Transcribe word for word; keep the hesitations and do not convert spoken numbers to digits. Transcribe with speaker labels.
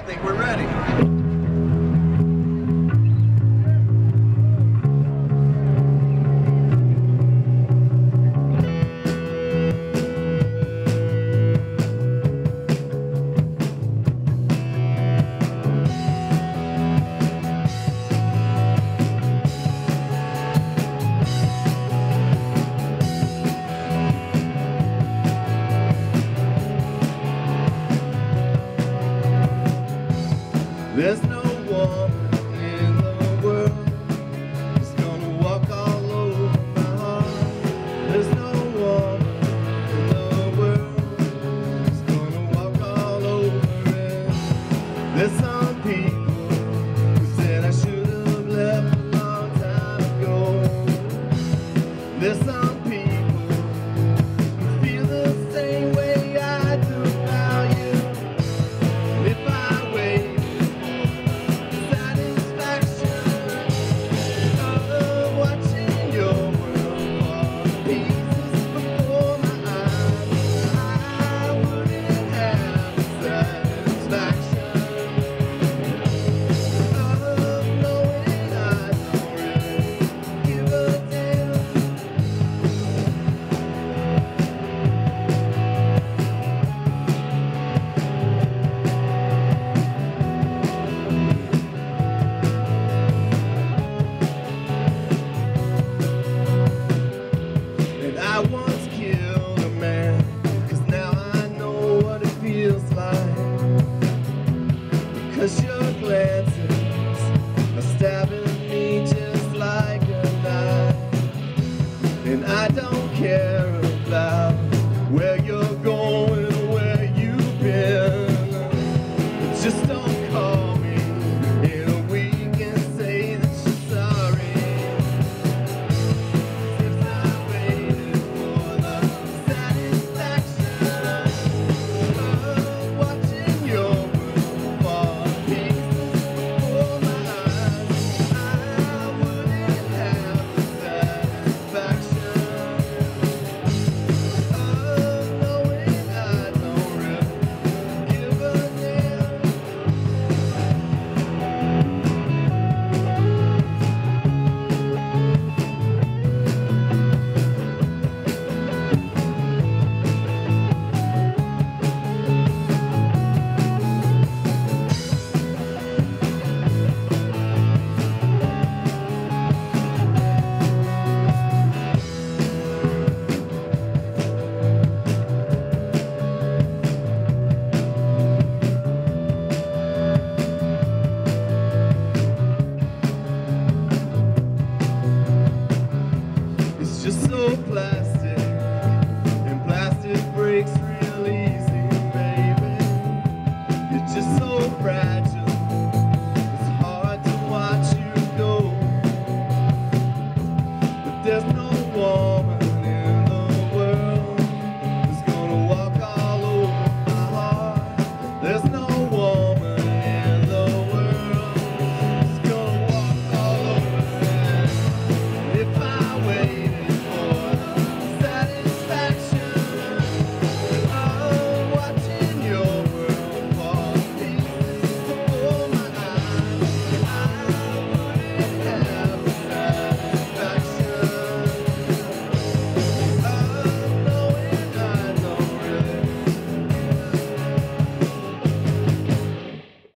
Speaker 1: think we're ready. There's no woman in the world who's gonna walk all over my heart. There's no woman in the world who's gonna walk all over it. There's some people who said I should have left a long time ago. There's some people who feel the same way I do about you. And if I wait I once killed a man, 'cause now I know what it feels like. Because your glances are stabbing me just like a knife. And I don't care about where you're going or where you've been. Just don't call me in a week and say that you're sorry. Just so plastic, and plastic breaks real easy, baby. You're just so fragile.